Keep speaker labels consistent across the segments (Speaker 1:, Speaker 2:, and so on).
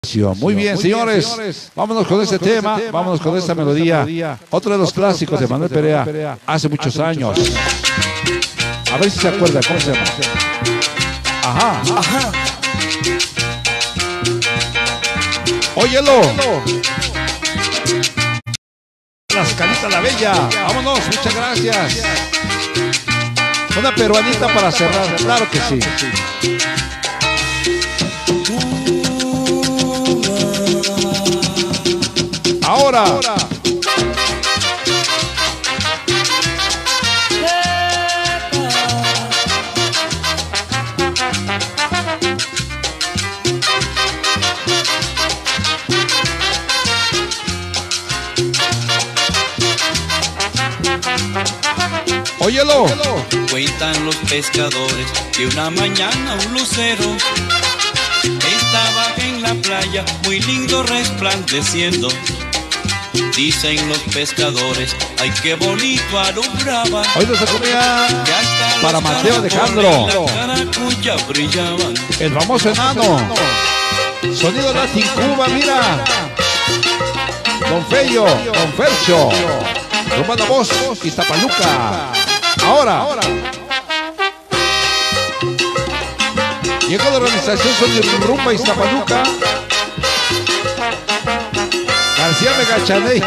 Speaker 1: Muy bien, señores, vámonos con este tema, vámonos con esta melodía. Otro de los clásicos de Manuel Perea hace muchos años. A ver si se acuerda, ¿cómo se llama? Ajá.
Speaker 2: Ajá.
Speaker 1: Óyelo. Las Canitas la Bella. Vámonos, muchas gracias. Una peruanita para cerrar, claro que sí. Ahora. Óyelo.
Speaker 2: Cuentan los pescadores que una mañana un lucero estaba en la playa, muy lindo resplandeciendo. Dicen los pescadores, ay qué bonito alumbraba.
Speaker 1: Hoy se comía para Mateo Alejandro, el famoso enano. Sonido Latin Cuba, mira. Don Fello, Don Fercho, Rumba la Voz, Iztapaluca. Ahora. Llegó la organización Sonido Rumba Iztapaluca. García Megachaney.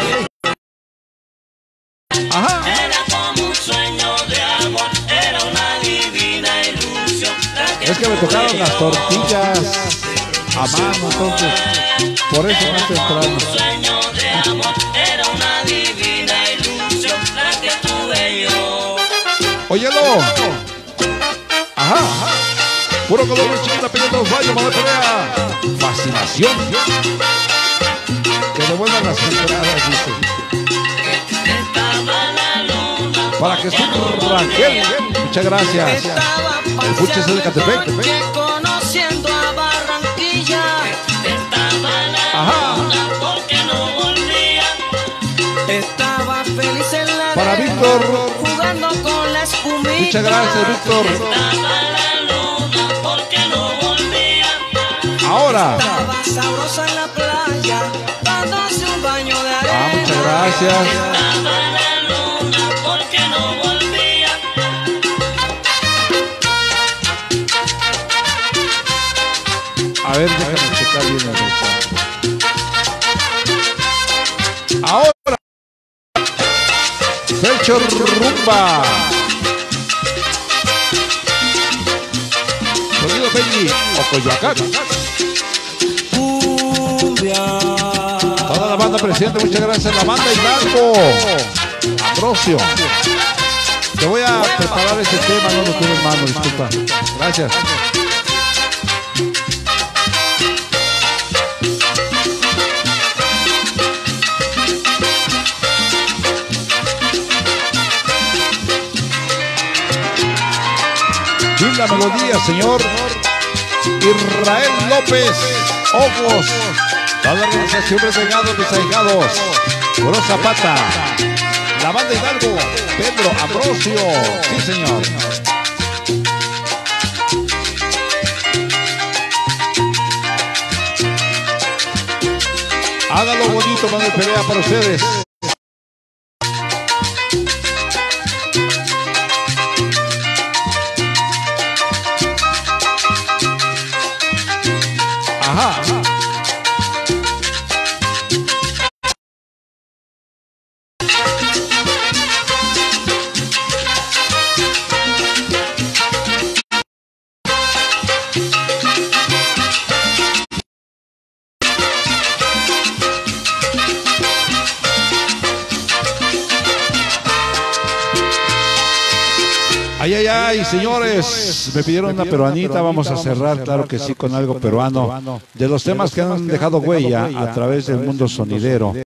Speaker 1: Ajá.
Speaker 3: Era como un sueño de amor, era una divina ilusión.
Speaker 1: Es que me tocaron las tortillas a mano, entonces por eso más temprano.
Speaker 3: Un sueño de amor, era una divina ilusión la que tuve yo.
Speaker 1: Óyelo. Ajá. Puro color chiquita pidiendo los baños, Manuel Perea. Fascinación. Que devuelvan las entradas, dice.
Speaker 3: Estaba la luna.
Speaker 1: Para que esté Rangel. Muchas gracias. El Buches de Catepec.
Speaker 4: Conociendo a Barranquilla.
Speaker 3: Estaba la
Speaker 1: Ajá.
Speaker 3: luna porque no volvía.
Speaker 4: Estaba feliz en la
Speaker 1: Para
Speaker 4: arena,
Speaker 1: Víctor.
Speaker 4: jugando con la espumita.
Speaker 1: Muchas gracias, Víctor.
Speaker 3: Estaba la luna porque no volvía.
Speaker 1: Ahora.
Speaker 4: Estaba sabrosa en la playa, dándose un baño de arena.
Speaker 1: Muchas gracias.
Speaker 3: Estaba la luna porque no volvía.
Speaker 1: A ver, déjame checar bien la letra. Ahora. Fercho Rumba. Sonido Benji o Coyoacán. Toda la banda presente, muchas gracias. La banda Hidalgo. Ambrosio. Te voy a preparar este tema, no lo tuve en mano, disculpa. Gracias. Y la melodía, señor Israel López Ojos. Toda la organización Renegados Desahijados. Puro Zapata. La banda Hidalgo. Pedro Ambrosio. Sí, señor. Hágalo bonito, Manuel Perea, para ustedes. Ajá. Ay, ay, ay, señores, me pidieron una peruanita, vamos a cerrar, claro que sí, con algo peruano, de los temas que han dejado huella a través del mundo sonidero.